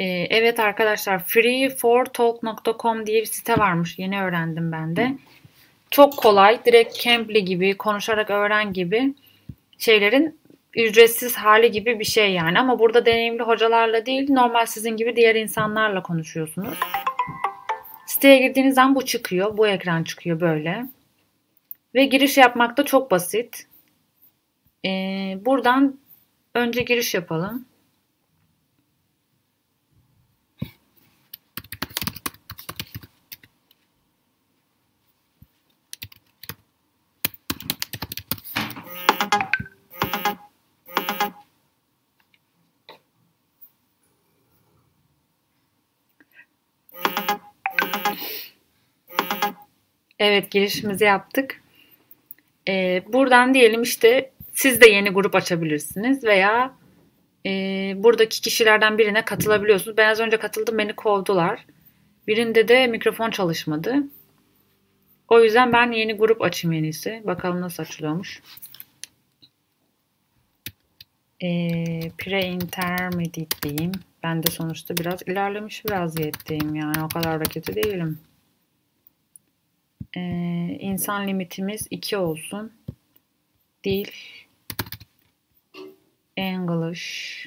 Evet arkadaşlar, freefortalk.com diye bir site varmış. Yeni öğrendim ben de. Çok kolay, direkt Cambly gibi, konuşarak öğren gibi şeylerin ücretsiz hali gibi bir şey yani. Ama burada deneyimli hocalarla değil, normal sizin gibi diğer insanlarla konuşuyorsunuz. Siteye girdiğiniz zaman bu çıkıyor. Bu ekran çıkıyor böyle. Ve giriş yapmak da çok basit. Buradan önce giriş yapalım. Evet, girişimizi yaptık. Buradan diyelim işte siz de yeni grup açabilirsiniz veya buradaki kişilerden birine katılabiliyorsunuz. Ben az önce katıldım, beni kovdular. Birinde de mikrofon çalışmadı. O yüzden ben yeni grup açayım en iyisi. Bakalım nasıl açılıyormuş. Pre-intermediate diyeyim. Ben de sonuçta biraz ilerlemiş bir vaziyetteyim yani. O kadar da kötü değilim. İnsan limitimiz 2 olsun. Dil English.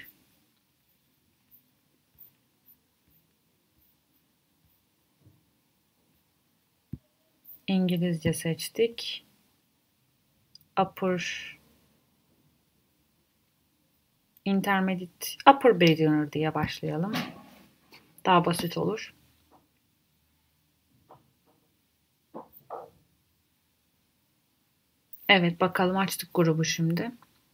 İngilizce seçtik. Upper Intermediate Upper Beginner diye başlayalım. Daha basit olur. Evet, bakalım, açtık grubu şimdi.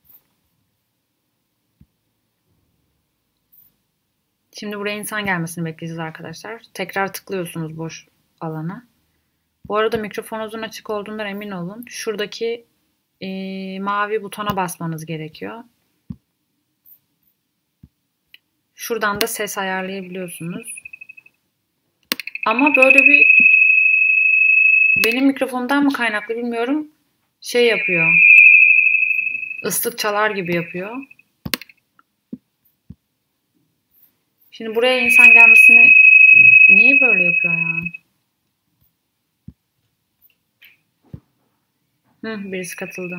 Şimdi buraya insan gelmesini bekleyeceğiz arkadaşlar. Tekrar tıklıyorsunuz boş alana. Bu arada mikrofonunuzun açık olduğundan emin olun. Şuradaki mavi butona basmanız gerekiyor. Şuradan da ses ayarlayabiliyorsunuz. Ama böyle bir benim mikrofonumdan mı kaynaklı bilmiyorum. Şey yapıyor. Islık çalar gibi yapıyor. Şimdi buraya insan gelmesini niye böyle yapıyor ya? Birisi katıldı.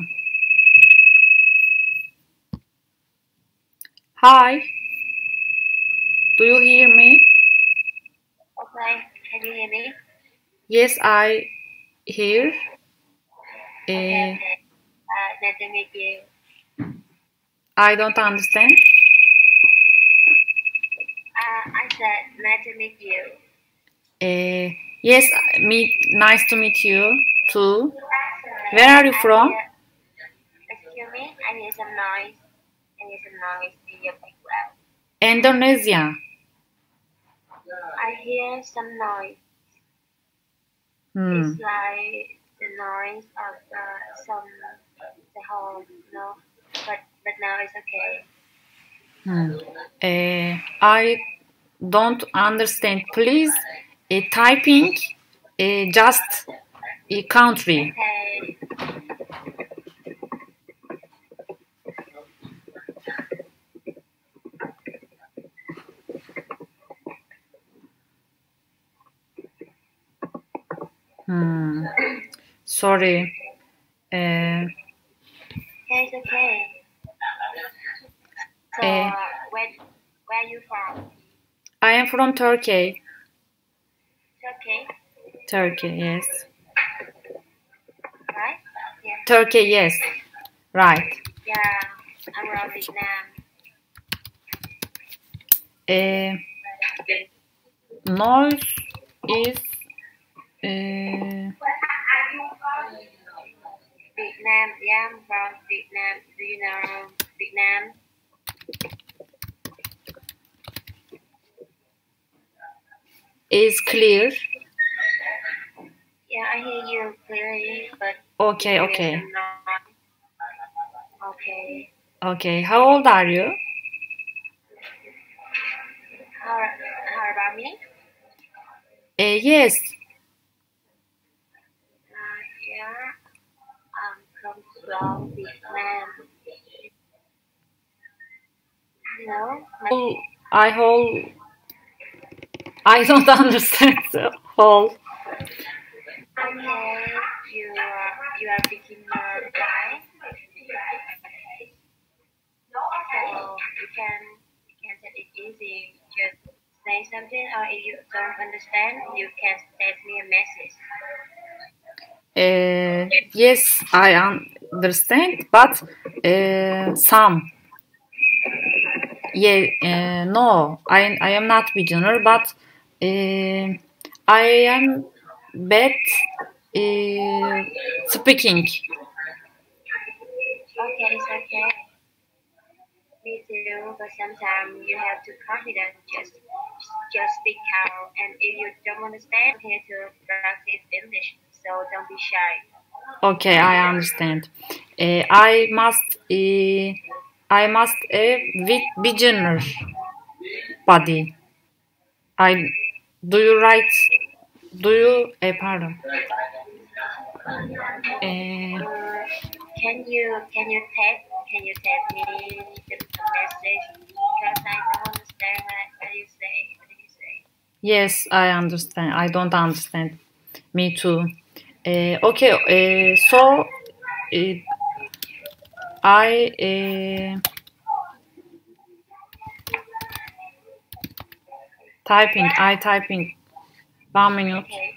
Hi, do you hear me? Okay, can you hear me? Yes, I hear. Okay. Nice to meet you. I don't understand. I said nice to meet you. Yes, nice to meet you too. Where are you from? Excuse me, I hear some noise. I hear some noise in your background. Indonesia. I hear some noise. It's like the noise of the home, no? But now it's okay. I don't understand. Please typing just country. Okay. Sorry. Okay, it's okay. So, where are you from? I am from Turkey. Turkey? Turkey, yes. Right? Yeah. Turkey, yes. Right. Yeah, I'm from Vietnam. Noise is Vietnam, yeah, I'm from Vietnam. Do you know Vietnam? is clear. Yeah, I hear you clearly, but Okay. Okay. Okay. How old are you? How about me? Yes. Yeah, I'm from Vietnam. Hello? I hold I don't understand the whole. Okay, you are beginner, right? So you can take it easy. Just say something, or if you don't understand, you can send me a message. Yes, I understand, but some. Yeah, no, I am not beginner, but I am bad speaking. Okay, it's okay. Me too, but sometimes you have to confident. Just speak out, and if you don't understand, here to practice English. So don't be shy. Okay, I understand. Uh, I must uh, I must a beginner body. I do you write? Do you? Pardon. Uh, Uh, can you tell me the message because I don't understand what you say. What did you say? yes, I understand. I don't understand. Me too. Okay. So uh, I typing. I typing. 1 minute. Okay.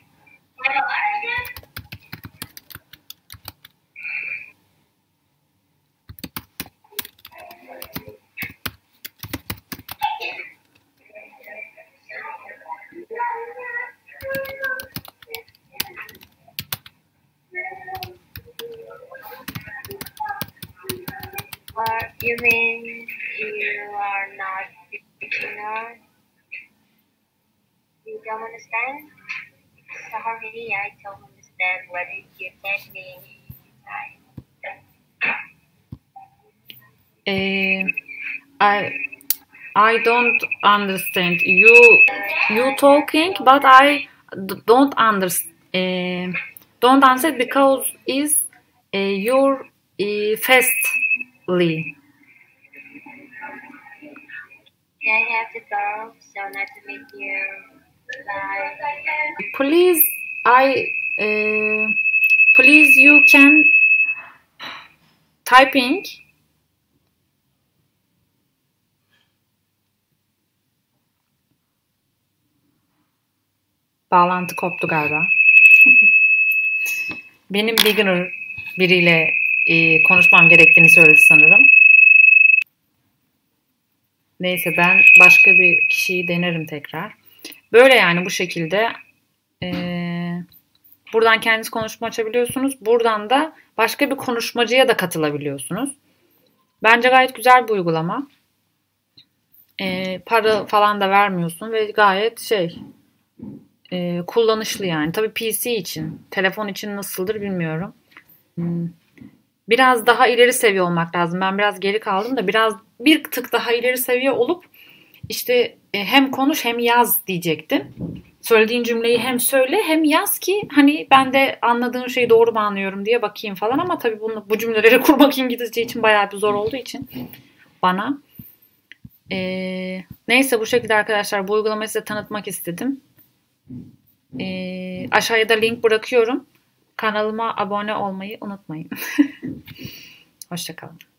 Or you mean you are not beginner? You don't understand? Sorry, I don't understand what did you tell me. Uh, I I don't understand you talking, but I don't understand. Don't understand because is your fastly. I have to go, so nice to meet you. Bye. Please, I please you can typing. Bağlantı koptu galiba. Benim beginner biriyle konuşmam gerektiğini söyledi sanırım. Neyse ben başka bir kişiyi denerim tekrar. Böyle yani bu şekilde buradan kendiniz konuşma açabiliyorsunuz. Buradan da başka bir konuşmacıya da katılabiliyorsunuz. Bence gayet güzel bir uygulama. Para falan da vermiyorsun ve gayet kullanışlı yani. Tabii PC için, telefon için nasıldır bilmiyorum. Biraz daha ileri seviye olmak lazım. Ben biraz geri kaldım da bir tık daha ileri seviye olup işte hem konuş hem yaz diyecektim. Söylediğin cümleyi hem söyle hem yaz ki hani ben de anladığın şeyi doğru mu anlıyorum diye bakayım falan ama tabii bu cümleleri kurmak İngilizce için bayağı bir zor olduğu için bana. Neyse bu şekilde arkadaşlar bu uygulamayı size tanıtmak istedim. Aşağıya da link bırakıyorum. Kanalıma abone olmayı unutmayın. Hoşça kalın.